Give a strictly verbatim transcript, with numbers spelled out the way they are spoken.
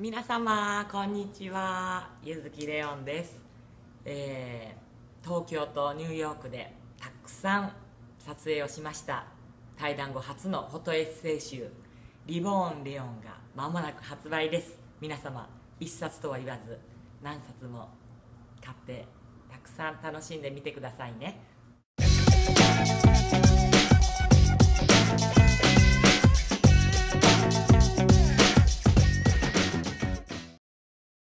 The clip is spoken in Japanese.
皆様こんにちは、ゆずきレオンです、えー東京とニューヨークでたくさん撮影をしました。対談後初のフォトエッセイ集リボーンレオンが間もなく発売です。皆様一冊とは言わず何冊も買ってたくさん楽しんでみてくださいね。